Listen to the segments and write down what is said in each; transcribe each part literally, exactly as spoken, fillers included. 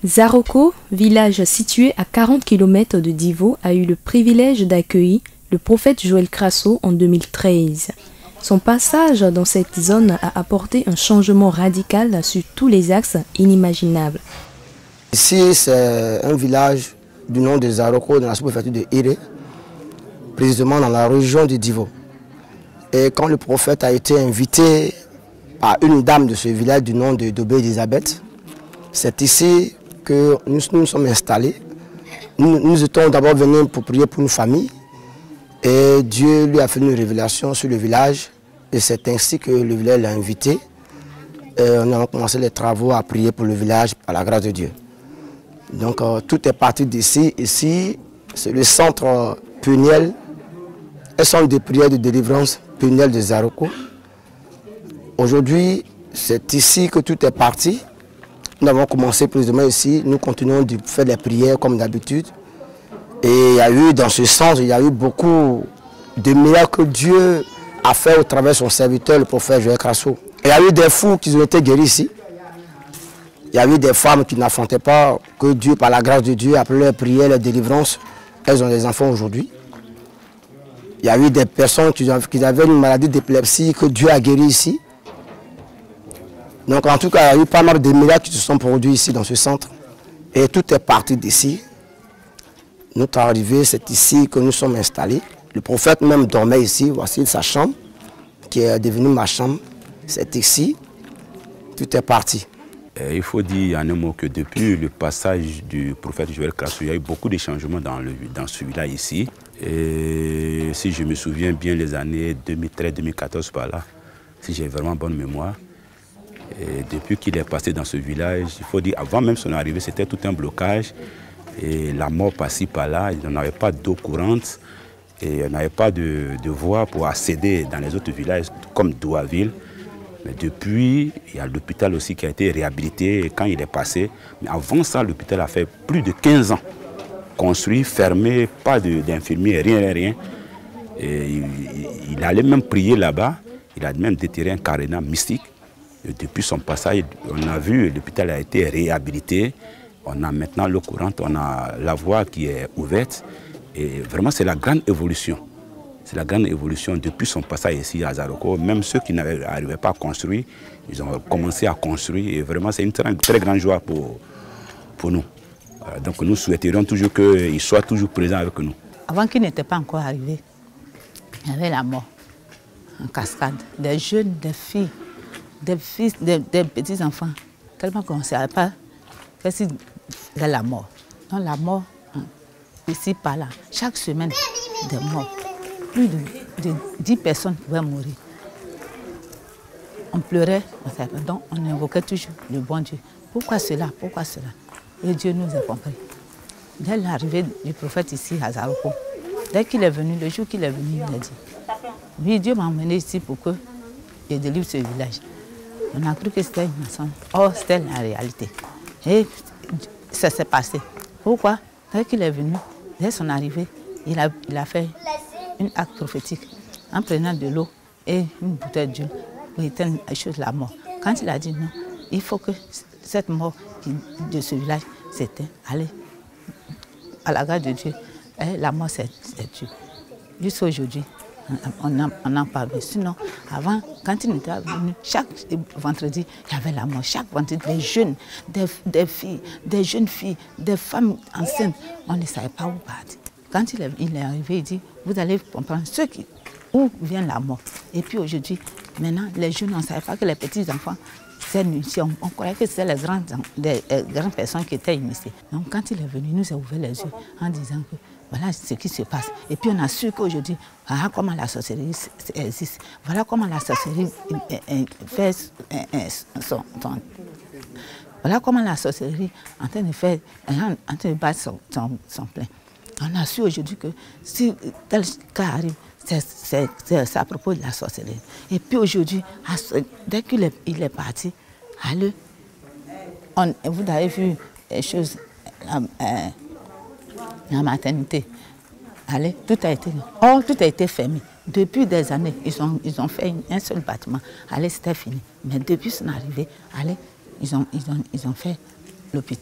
Zaroko, village situé à quarante kilomètres de Divo, a eu le privilège d'accueillir le prophète Joël Crasso en deux mille treize. Son passage dans cette zone a apporté un changement radical sur tous les axes inimaginables. Ici, c'est un village du nom de Zaroko, dans la sous-préfecture de Iré, précisément dans la région de Divo. Et quand le prophète a été invité par une dame de ce village du nom de Dobé Elisabeth, c'est ici que nous nous sommes installés. Nous, nous étions d'abord venus pour prier pour une famille. Et Dieu lui a fait une révélation sur le village. Et c'est ainsi que le village l'a invité. Et on a commencé les travaux à prier pour le village par la grâce de Dieu. Donc euh, tout est parti d'ici. Ici, c'est le centre Puniel, un centre de prière de délivrance Puniel de Zaroko. Aujourd'hui, c'est ici que tout est parti. Nous avons commencé précisément ici. Nous continuons de faire les prières comme d'habitude. Et il y a eu dans ce sens, il y a eu beaucoup de miracles que Dieu a fait au travers de son serviteur, le prophète Joël Crasso. Il y a eu des fous qui ont été guéris ici. Il y a eu des femmes qui n'affrontaient pas, que Dieu, par la grâce de Dieu, après leur prière, leur délivrance, elles ont des enfants aujourd'hui. Il y a eu des personnes qui avaient une maladie d'épilepsie que Dieu a guéri ici. Donc en tout cas, il y a eu pas mal de miracles qui se sont produits ici dans ce centre. Et tout est parti d'ici. Notre arrivée, c'est ici que nous sommes installés. Le prophète même dormait ici. Voici sa chambre, qui est devenue ma chambre. C'est ici. Tout est parti. Il faut dire en un mot que depuis le passage du prophète Joël Crasso, il y a eu beaucoup de changements dans, le, dans ce village ici. Et si je me souviens bien les années deux mille treize deux mille quatorze par là, si j'ai vraiment bonne mémoire, et depuis qu'il est passé dans ce village, il faut dire, avant même son arrivée, c'était tout un blocage. Et la mort par-ci, par-là, il n'y avait pas d'eau courante et il n'y avait pas de, de voie pour accéder dans les autres villages comme Douaville. Mais depuis, il y a l'hôpital aussi qui a été réhabilité quand il est passé. Mais avant ça, l'hôpital a fait plus de quinze ans. Construit, fermé, pas d'infirmiers, rien, rien, rien. Et il, il allait même prier là-bas. Il a même déterré un carénat mystique. Et depuis son passage, on a vu, l'hôpital a été réhabilité. On a maintenant l'eau courante, on a la voie qui est ouverte. Et vraiment, c'est la grande évolution. C'est la grande évolution depuis son passage ici à Zaroko. Même ceux qui n'arrivaient pas à construire, ils ont commencé à construire. Et vraiment, c'est une très, très grande joie pour, pour nous. Donc nous souhaiterions toujours qu'il soit toujours présent avec nous. Avant qu'il n'était pas encore arrivé, il y avait la mort en cascade. Des jeunes, des filles, des fils, des, des petits-enfants. Tellement qu'on ne savait pas que c'est la mort. Donc la mort, ici, par là, chaque semaine, des morts. Plus de, de dix personnes pouvaient mourir. On pleurait, on savait pas. Donc on invoquait toujours le bon Dieu. Pourquoi cela? Pourquoi cela? Et Dieu nous a compris. Dès l'arrivée du prophète ici à Zaroko, dès qu'il est venu, le jour qu'il est venu, il a dit, oui, Dieu m'a emmené ici pour que je délivre ce village. On a cru que c'était une maçonnerie. Oh, c'était la réalité. Et ça s'est passé. Pourquoi? Dès qu'il est venu, dès son arrivée, il a, il a fait un acte prophétique en prenant de l'eau et une bouteille d'huile pour éteindre la mort. Quand il a dit non, il faut que cette mort de ce village s'éteigne. Allez, à la grâce de Dieu, et la mort c'est Dieu. Jusqu'à aujourd'hui, on en, on en parle. Sinon, avant, quand il était venu, chaque vendredi, il y avait la mort. Chaque vendredi, des jeunes, des, des filles, des jeunes filles, des femmes enceintes, on ne savait pas où partir. Quand il est, il est arrivé, il dit, vous allez comprendre ce qui, où vient la mort. Et puis aujourd'hui, maintenant, les jeunes, on ne savait pas que les petits-enfants, c'est initié. On, on croyait que c'était les grandes, les, les grandes personnes qui étaient initiées. Donc quand il est venu, il nous a ouvert les yeux en disant que voilà ce qui se passe. Et puis on a su qu'aujourd'hui, voilà comment la sorcellerie existe. Voilà comment la sorcellerie fait son, son... Voilà comment la sorcellerie est en train de faire, en train de battre son, son, son plein. On a su aujourd'hui que si tel cas arrive, c'est à propos de la sorcellerie. Et puis aujourd'hui, dès qu'il est, il est parti, allez, on, vous avez vu les choses, la, euh, la maternité, allez, tout a été, oh, tout a été fermé. Depuis des années, ils ont, ils ont fait un seul bâtiment, allez, c'était fini. Mais depuis son arrivée, allez, ils ont, ils ont, ils ont fait l'hôpital.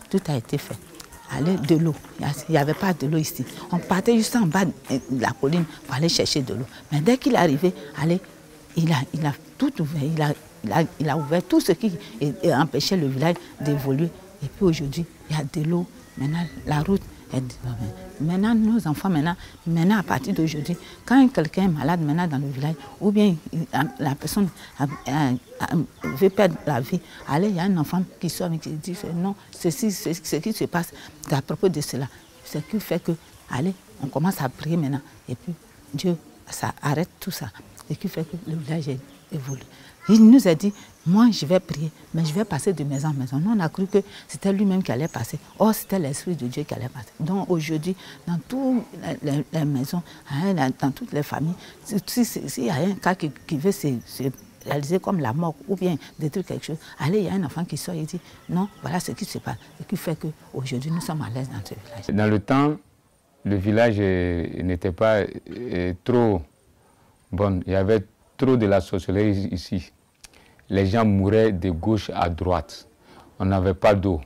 tout a été fait. Aller de l'eau, il n'y avait pas de l'eau ici. On partait juste en bas de la colline pour aller chercher de l'eau. Mais dès qu'il est arrivé, allez, il, a, il a tout ouvert, il a, il, a, il a ouvert tout ce qui empêchait le village d'évoluer. Et puis aujourd'hui, il y a de l'eau, maintenant la route. Maintenant, nos enfants, maintenant, maintenant à partir d'aujourd'hui, quand quelqu'un est malade maintenant dans le village, ou bien la personne a, a, a, veut perdre la vie, allez, il y a un enfant qui sort et qui dit non, ceci, ce, ce qui se passe, c'est à propos de cela. Ce qui fait que, allez, on commence à prier maintenant, et puis Dieu, ça arrête tout ça. Ce qui fait que le village évolue. Il nous a dit, moi je vais prier, mais je vais passer de maison en maison. Nous on a cru que c'était lui-même qui allait passer. Or c'était l'Esprit de Dieu qui allait passer. Donc aujourd'hui, dans toutes les, les maisons, dans toutes les familles, s'il y a un cas qui, qui veut se, se réaliser comme la mort ou bien détruire quelque chose, allez, il y a un enfant qui sort et dit, non, voilà ce qui se passe. Ce qui fait qu'aujourd'hui nous sommes à l'aise dans ce village. Dans le temps, le village n'était pas trop bon. Il y avait trop de la sorcellerie ici. Les gens mouraient de gauche à droite. On n'avait pas d'eau.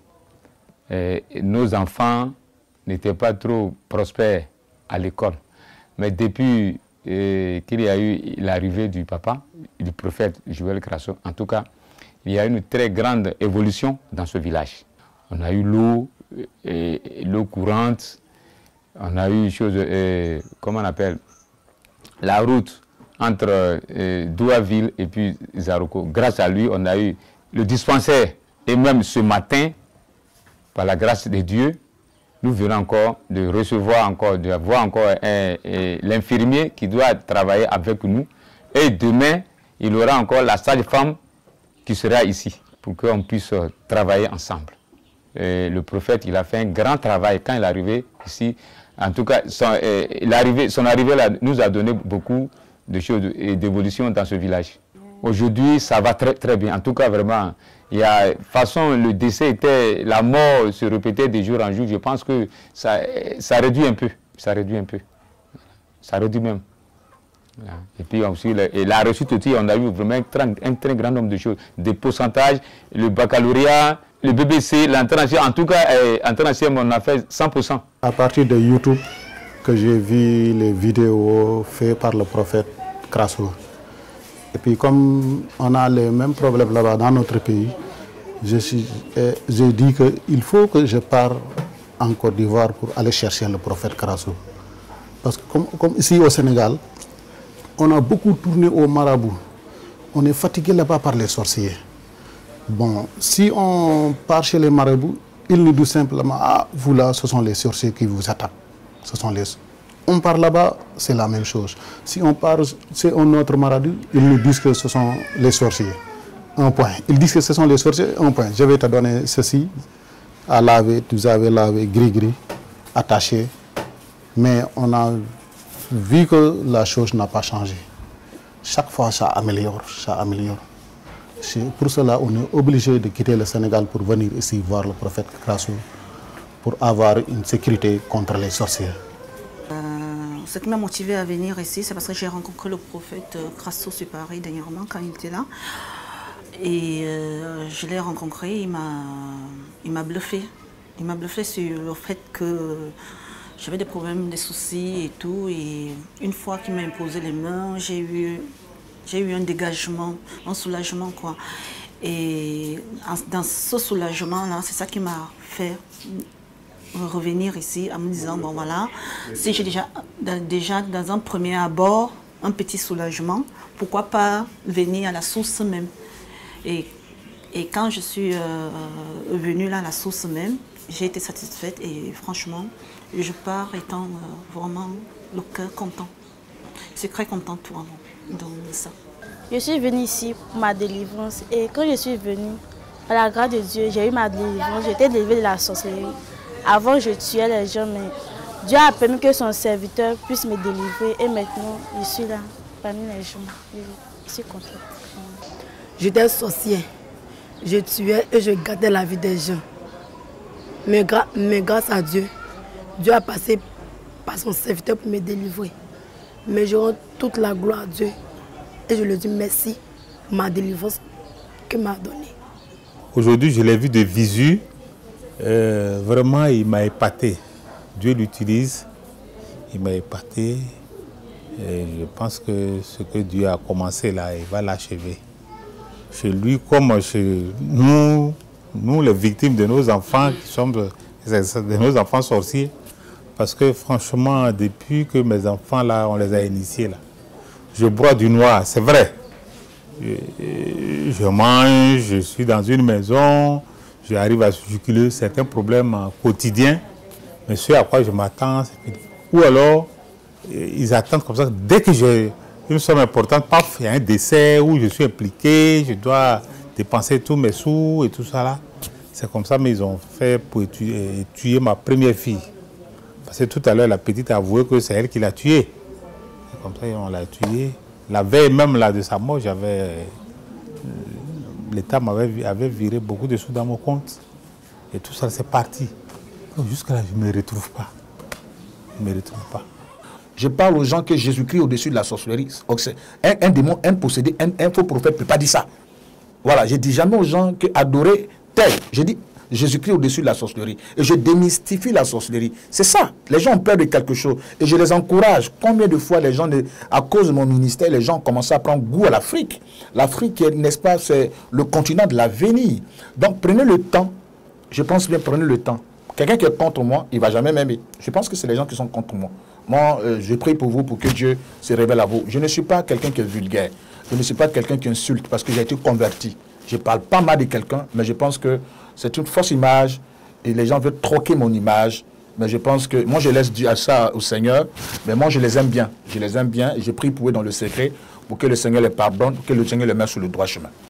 Nos enfants n'étaient pas trop prospères à l'école. Mais depuis euh, qu'il y a eu l'arrivée du papa, du prophète Joël Crasso, en tout cas, il y a eu une très grande évolution dans ce village. On a eu l'eau, l'eau courante, on a eu chose, euh, comment on appelle, la route entre euh, Douaville et puis Zaroko. Grâce à lui, on a eu le dispensaire. Et même ce matin, par la grâce de Dieu, nous venons encore de recevoir encore, de voir encore l'infirmier qui doit travailler avec nous. Et demain, il y aura encore la sage-femme qui sera ici pour qu'on puisse travailler ensemble. Et le prophète, il a fait un grand travail quand il est arrivé ici. En tout cas, son, euh, arrivée, son arrivée là, nous a donné beaucoup de choses et d'évolution dans ce village. Aujourd'hui, ça va très très bien. En tout cas, vraiment, il y a, de toute façon, le décès était, la mort se répétait de jour en jour. Je pense que ça, ça réduit un peu. Ça réduit un peu. Ça réduit même. Et puis aussi, et la réussite aussi, on a eu vraiment un très, un très grand nombre de choses. Des pourcentages, le baccalauréat, le B B C, l'entrée en sixième. En tout cas, l'entrée en sixième, on a fait cent pour cent. À partir de YouTube, que j'ai vu les vidéos faites par le prophète Crasso. Et puis comme on a les mêmes problèmes là-bas dans notre pays, j'ai dit qu'il faut que je parte en Côte d'Ivoire pour aller chercher le prophète Crasso. Parce que comme, comme ici au Sénégal, on a beaucoup tourné au marabout. On est fatigué là-bas par les sorciers. Bon, si on part chez les marabouts, ils nous disent simplement, ah, vous là, ce sont les sorciers qui vous attaquent. Ce sont les... On part là-bas, c'est la même chose. Si on part, c'est un autre marabout, ils nous disent que ce sont les sorciers. Un point. Ils disent que ce sont les sorciers, un point. Je vais te donner ceci, à laver, vous avez lavé gris-gris, attaché. Mais on a vu que la chose n'a pas changé. Chaque fois, ça améliore, ça améliore. Pour cela, on est obligé de quitter le Sénégal pour venir ici voir le prophète Crasso, pour avoir une sécurité contre les sorciers. Euh, ce qui m'a motivé à venir ici, c'est parce que j'ai rencontré le prophète Crasso sur Paris dernièrement quand il était là. Et euh, je l'ai rencontré, il m'a bluffé. Il m'a bluffé sur le fait que j'avais des problèmes, des soucis et tout. Et une fois qu'il m'a imposé les mains, j'ai eu, j'ai eu un dégagement, un soulagement, quoi. Et dans ce soulagement-là, c'est ça qui m'a fait revenir ici en me disant, bon voilà, si j'ai déjà, déjà dans un premier abord un petit soulagement, pourquoi pas venir à la source même. Et, et quand je suis euh, venue là à la source même, j'ai été satisfaite et franchement, je pars étant euh, vraiment le cœur content. Je suis très contente pour donc, ça. Je suis venue ici pour ma délivrance et quand je suis venue, par la grâce de Dieu, j'ai eu ma délivrance, j'ai été délivrée de la sorcellerie. Avant, je tuais les gens, mais Dieu a permis que son serviteur puisse me délivrer et maintenant, je suis là, parmi les gens. Je suis contente. J'étais sorcier, je tuais et je gardais la vie des gens. Mais, gra mais grâce à Dieu, Dieu a passé par son serviteur pour me délivrer. Mais je rends toute la gloire à Dieu et je lui dis merci pour ma délivrance qu'il m'a donnée. Aujourd'hui, je l'ai vu de visu Euh, vraiment, il m'a épaté. Dieu l'utilise, il m'a épaté. Et je pense que ce que Dieu a commencé là, il va l'achever. Chez lui, comme chez nous, nous les victimes de nos enfants, qui sommes de, de nos enfants sorciers, parce que franchement, depuis que mes enfants là, on les a initiés là, je bois du noir, c'est vrai. Je, je mange, je suis dans une maison, j'arrive à juguler certains problèmes quotidiens, mais ce à quoi je m'attends, ou alors ils attendent comme ça, dès que j'ai une somme importante, paf, il y a un décès où je suis impliqué, je dois dépenser tous mes sous et tout ça là. C'est comme ça, mais ils ont fait pour tuer, tuer ma première fille. Parce que tout à l'heure, la petite a avoué que c'est elle qui l'a tuée. C'est comme ça qu'on l'a tuée. La veille même là de sa mort, j'avais l'État m'avait avait viré beaucoup de sous dans mon compte. Et tout ça, c'est parti. Jusqu'à là, je ne me retrouve pas. Je ne me retrouve pas. Je parle aux gens que Jésus-Christ au-dessus de la sorcellerie. Un, un démon, un possédé, un, un faux prophète ne peut pas dire ça. Voilà, je ne dis jamais aux gens que adorer tel. Je dis Jésus-Christ au-dessus de la sorcellerie. Et je démystifie la sorcellerie. C'est ça. Les gens ont peur de quelque chose. Et je les encourage. Combien de fois les gens, à cause de mon ministère, les gens ont commencé à prendre goût à l'Afrique. L'Afrique, n'est-ce pas, c'est le continent de l'avenir. Donc prenez le temps. Je pense bien, prenez le temps. Quelqu'un qui est contre moi, il ne va jamais m'aimer. Je pense que c'est les gens qui sont contre moi. Moi, euh, je prie pour vous, pour que Dieu se révèle à vous. Je ne suis pas quelqu'un qui est vulgaire. Je ne suis pas quelqu'un qui insulte parce que j'ai été converti. Je ne parle pas mal de quelqu'un, mais je pense que c'est une fausse image et les gens veulent troquer mon image. Mais je pense que moi, je laisse dire ça au Seigneur, mais moi, je les aime bien. Je les aime bien et je prie pour eux dans le secret pour que le Seigneur les pardonne, pour que le Seigneur les mette sur le droit chemin.